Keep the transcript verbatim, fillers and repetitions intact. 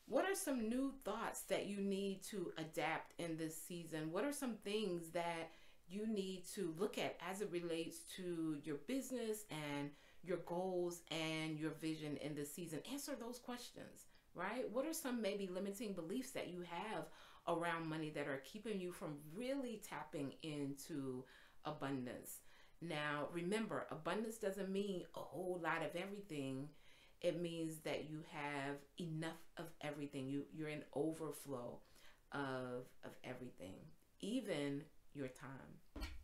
What are some new thoughts that you need to adapt in this season? What are some things that you need to look at as it relates to your business and your goals and your vision in this season? Answer those questions, right? What are some maybe limiting beliefs that you have around money that are keeping you from really tapping into abundance? Now, remember, abundance doesn't mean a whole lot of everything. It means that you have enough of everything. You, you're in overflow of, of everything, even your time.